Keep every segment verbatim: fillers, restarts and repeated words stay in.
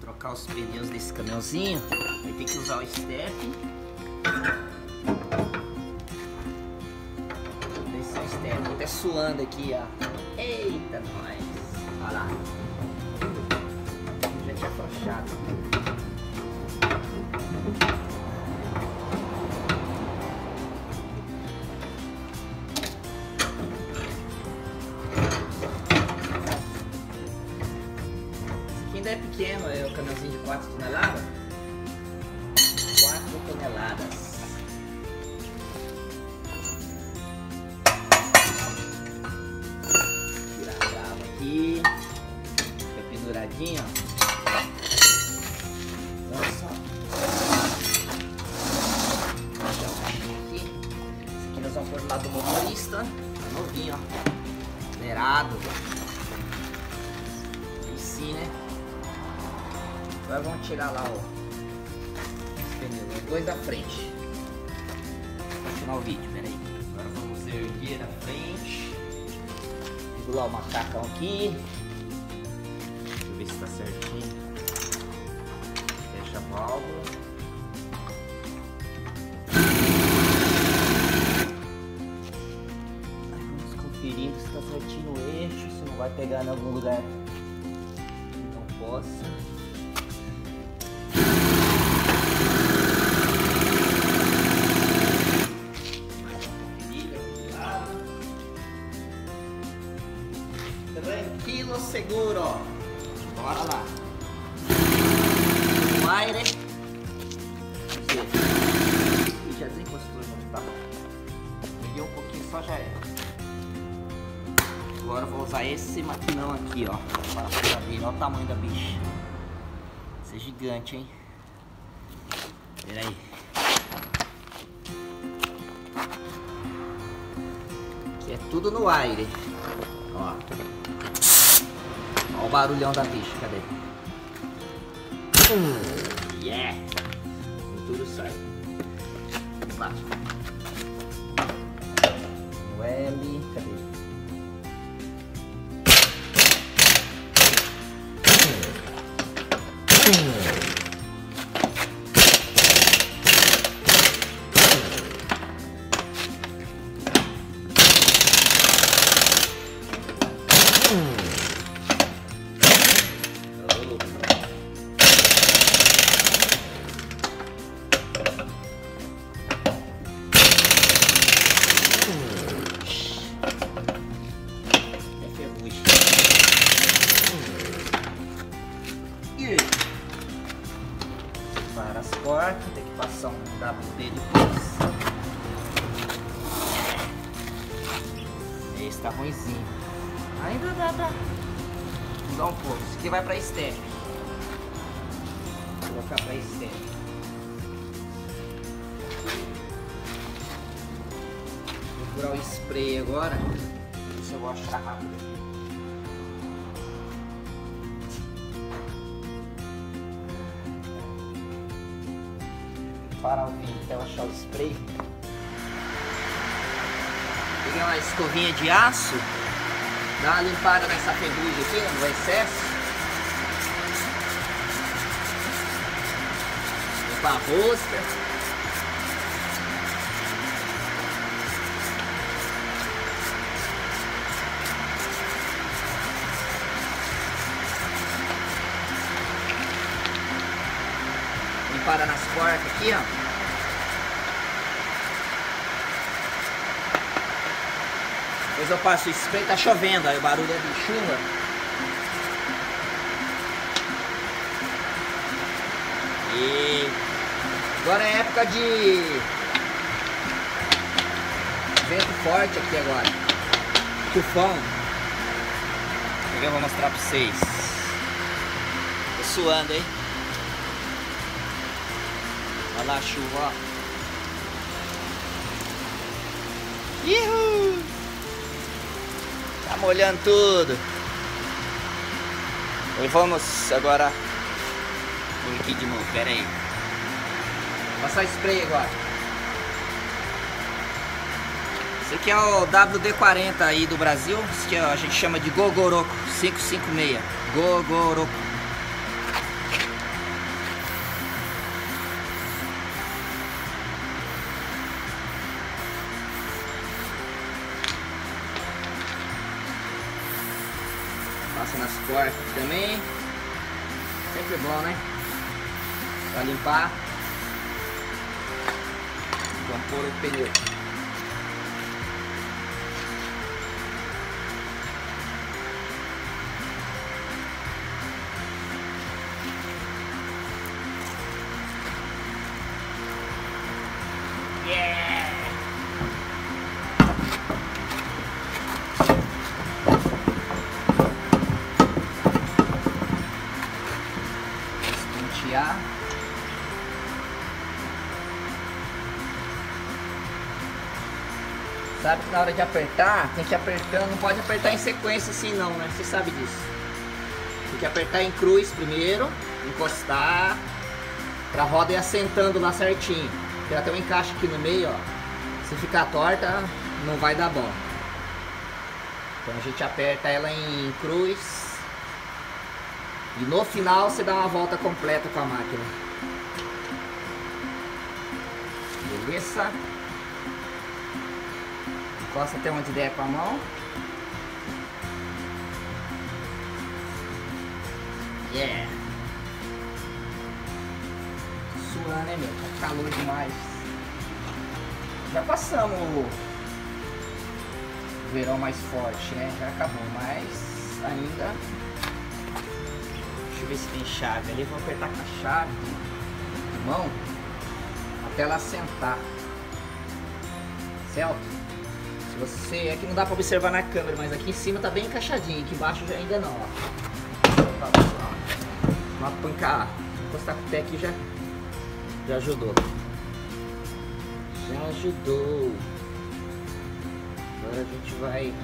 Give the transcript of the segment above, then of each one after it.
trocar os pneus desse caminhãozinho, vai ter que usar o step. Esse é o step, tô até suando aqui, ó. Eita, nós! Olha lá. Já tinha afrouxado. Esse aqui ainda é pequeno, é o caminhãozinho de quatro toneladas. quatro toneladas. Aqui, fica penduradinho, ó. Nossa. Aqui. Esse aqui nós vamos pôr do lado do motorista. Tá novinho, ó. Zerado. Aí sim, né? Agora vamos tirar lá, ó, os pneus, os dois da frente. Vou continuar o vídeo, peraí. Agora vamos erguer a frente. Regular o macacão aqui. Deixa eu ver se tá certinho. Fecha a válvula. Aí vamos conferir se tá certinho o eixo, se não vai pegar em algum lugar que não possa. Tranquilo, seguro, ó. Bora lá. O aire. E já desencostou, não tá bom. Peguei um pouquinho só, já é. Agora eu vou usar esse maquinão aqui, ó. Para fazer dele. Olha o tamanho da bicha. Isso é gigante, hein? Pera aí. Aqui é tudo no aire. Ó. Olha o barulhão da bicha, cadê? Uh, yeah! E tudo sai. Embaixo. No L, cadê? Para as portas, tem que passar um W D depois. Esse tá ruimzinho. Ainda dá pra mudar um pouco. Isso aqui vai pra step. Vou colocar pra step. Vou procurar o spray agora. Ver se eu vou achar rápido. Parar o vídeo até eu achar o spray. Peguei uma escovinha de aço, dá uma limpada nessa ferrugem aqui, no excesso. Limpar a rosca. Para nas portas aqui, ó. Depois eu passo o spray, tá chovendo, aí o barulho é de chuva. E agora é época de vento forte aqui agora. Tufão. Eu vou mostrar pra vocês. Tô suando, hein? Olha lá a chuva, ó. Ihu! Tá molhando tudo. E vamos agora por aqui de novo, pera aí. Vou passar spray agora. Esse aqui é o W D quarenta aí do Brasil. Esse aqui a gente chama de Gogoroco cinco cinco seis. Gogoroco. nas porcas também. Sempre bom, né? Pra limpar. Vamos pôr o pneu. Espontear. Sabe que na hora de apertar, tem que apertar, não pode apertar em sequência assim não, né? Você sabe disso. Tem que apertar em cruz primeiro, encostar, pra roda ir assentando lá certinho. Porque ela tem um encaixe aqui no meio, ó. Se ficar torta, não vai dar bom. Então a gente aperta ela em cruz. E no final você dá uma volta completa com a máquina. Beleza? Encosta até onde der com a mão. Yeah! Suando, né, meu? Tá calor demais. Já passamos o verão mais forte, né? Já acabou, mas ainda... Deixa eu ver se tem chave ali. Vou apertar com a chave de mão até ela sentar. Certo? Se você... É que não dá pra observar na câmera, mas aqui em cima tá bem encaixadinho. Aqui embaixo já ainda não, ó. Uma pancada. Encostar com o pé aqui já, já ajudou. Já ajudou. Agora a gente vai...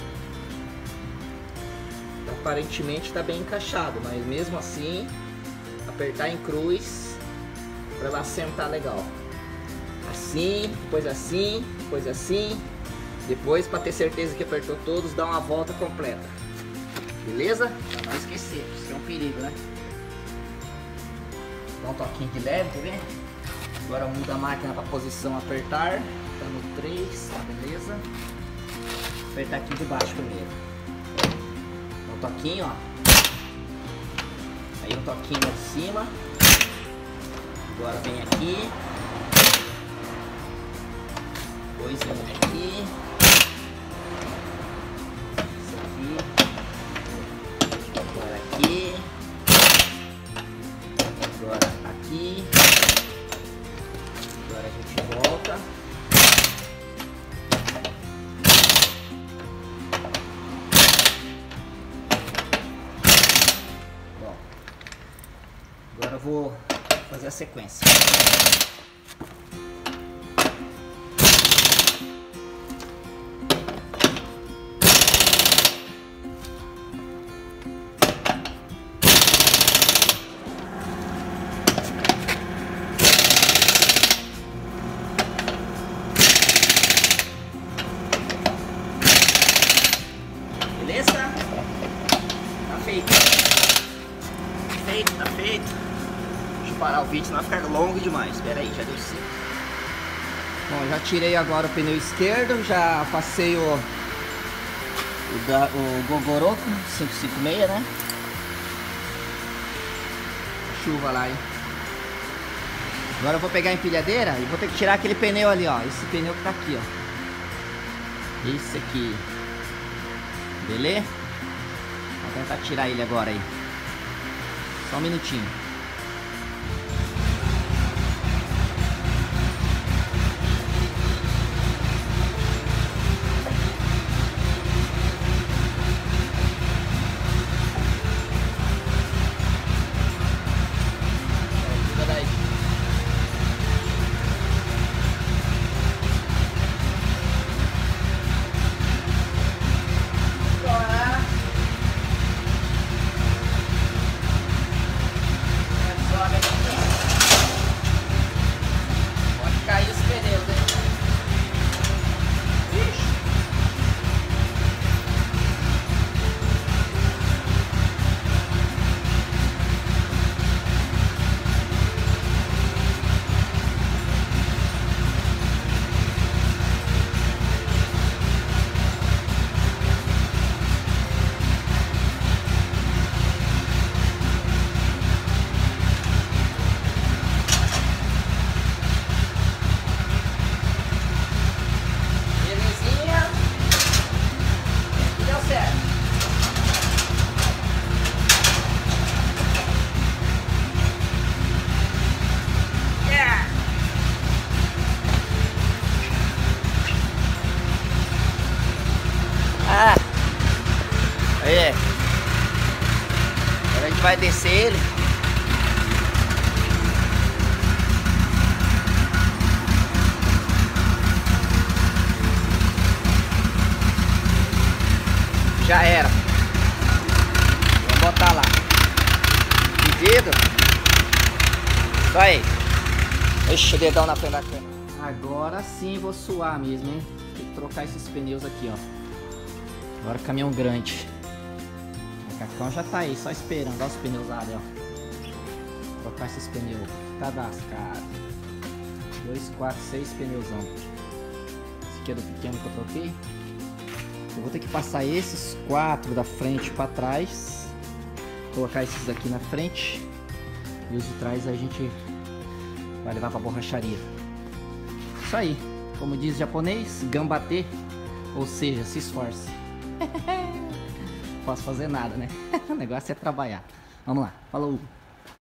Aparentemente tá bem encaixado, mas mesmo assim apertar em cruz para ela sentar legal. Assim, depois assim, depois assim. Depois, para ter certeza que apertou todos, dá uma volta completa. Beleza? Pra não esquecer, isso é um perigo, né? Dá um toquinho de leve, tá vendo? Agora muda a máquina para posição apertar. Tá no três, tá beleza? Apertar aqui de baixo primeiro. Um toquinho, ó. Aí um toquinho lá de cima. Agora vem aqui. Depois vem aqui. Isso aqui. Agora aqui. Agora aqui. Agora a gente volta. Bom, agora eu vou fazer a sequência. Beleza? Tá feito. Tá feito, tá feito. Deixa eu parar o vídeo, senão vai ficar longo demais. Espera aí, já deu certo. Bom, já tirei agora o pneu esquerdo, já passei o, o, da, o Gogoro cinco cinco seis, né? Chuva lá, hein? Agora eu vou pegar a empilhadeira e vou ter que tirar aquele pneu ali, ó. Esse pneu que tá aqui, ó. Esse aqui. Beleza? Vou tentar tirar ele agora aí. Só um minutinho. a gente vai descer ele. Já era. Vou botar lá. Pedido. Isso aí. Ixi, o dedão na frente da câmera. Agora sim vou suar mesmo, hein? Tem que trocar esses pneus aqui, ó. Agora caminhão grande. O macacão já tá aí, só esperando. Olha os pneus lá, ó. Trocar esses pneus. Cadascado. Dois, quatro, seis pneusão. Esse aqui é do pequeno que eu troquei. Eu vou ter que passar esses quatro da frente para trás, colocar esses aqui na frente e os de trás a gente vai levar para borracharia. Isso aí, como diz o japonês, gambate, ou seja, se esforce. Não posso fazer nada, né? O negócio é trabalhar. Vamos lá, falou!